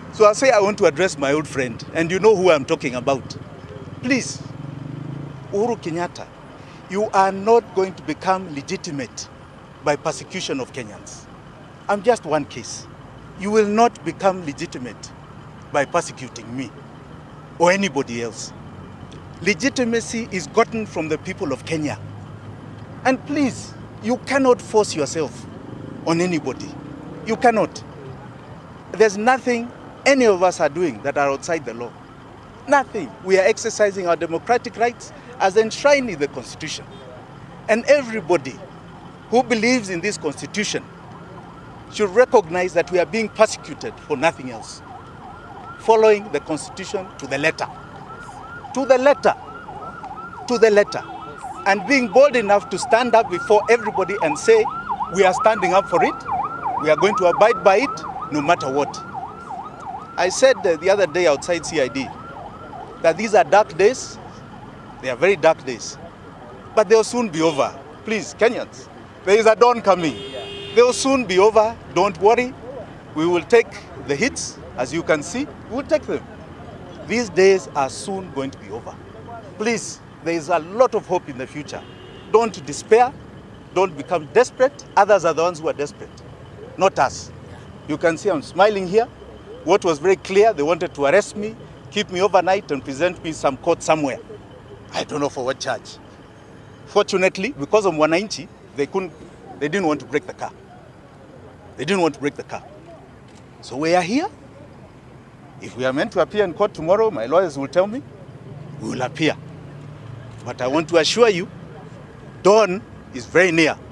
So I say I want to address my old friend, and you know who I'm talking about. Please, Uhuru Kenyatta, you are not going to become legitimate by persecution of Kenyans. I'm just one case. You will not become legitimate by persecuting me or anybody else. Legitimacy is gotten from the people of Kenya. And please, you cannot force yourself on anybody. You cannot. There's nothing any of us are doing that are outside the law. Nothing. We are exercising our democratic rights as enshrined in the Constitution. And everybody who believes in this Constitution should recognize that we are being persecuted for nothing else. Following the Constitution to the letter. To the letter. To the letter. And being bold enough to stand up before everybody and say, we are standing up for it, we are going to abide by it, no matter what. I said the other day outside CID that these are dark days. They are very dark days. But they'll soon be over. Please, Kenyans, there is a dawn coming. They'll soon be over. Don't worry. We will take the hits, as you can see. We will take them. These days are soon going to be over. Please, there is a lot of hope in the future. Don't despair. Don't become desperate. Others are the ones who are desperate, not us. You can see I'm smiling here. What was very clear, they wanted to arrest me, keep me overnight and present me some court somewhere. I don't know for what charge. Fortunately, because of Wananchi, they didn't want to break the car. They didn't want to break the car. So we are here. If we are meant to appear in court tomorrow, my lawyers will tell me, we will appear. But I want to assure you, dawn is very near.